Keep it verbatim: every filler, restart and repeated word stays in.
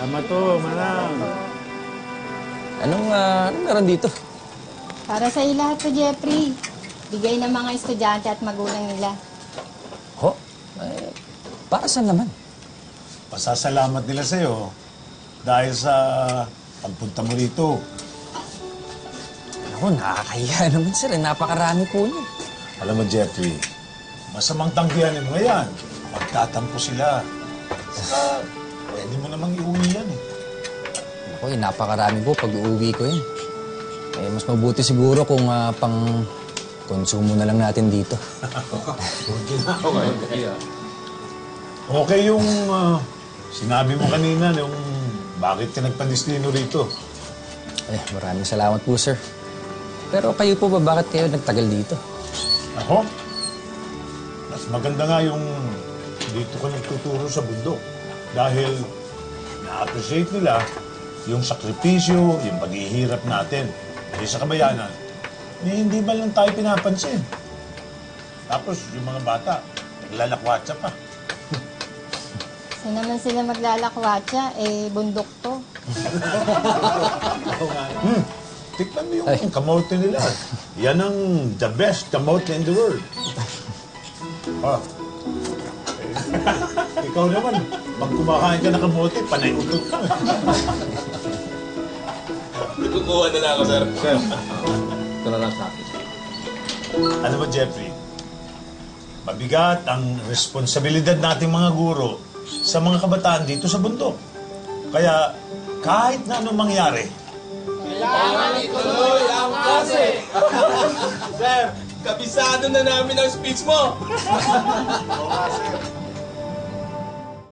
Tama to, manang. Anong, uh, anong meron dito? Para sa iyo lahat to, Jeffrey. Bigay ng mga estudyante at magulang nila. Ho? Eh, para saan naman? Pasasalamat nila sa'yo dahil sa pagpunta mo rito. Ako, nakakahiya naman sir. Napakarami po niyo. Alam mo, Jeffrey, masamang tanggihan mo yan. Magtatampo sila. Saka, pwede mo namang iuwi yan eh. Ako, eh, napakarami po pag uuwi ko yun. Eh, mas mabuti siguro kung uh, pang konsumo na lang natin dito. Okay yung uh, sinabi mo kanina yung bakit ka nagpadestino rito. Eh, maraming salamat po, sir. Pero kayo po ba, bakit kayo nagtagal dito? Ako? Mas maganda nga yung dito ko nagtuturo sa bundok. Dahil na-appreciate nila yung sakripisyo, yung paghihirap natin. Kasi sa kabayanan, eh, hindi ba lang tayo pinapansin? Tapos yung mga bata, naglalakwatsa pa. Saan naman sila maglalakwatsa? Eh, bundok to. hmm. Tikman mo yung Ay. kamote nila. Yan ang the best kamote in the world. Ah. Eh, ikaw naman, pag kumakain ka ng kamote, panay utot ka. Kukuha na lang ako, sir. Sir. Ito na lang sa akin. Alam mo, Jeffrey, mabigat ang responsibilidad nating mga guro sa mga kabataan dito sa bundok. Kaya, kahit na anong mangyari, kailangan ituloy ang klase! Sir, kabisado na namin ang speech mo! oo nga, sir.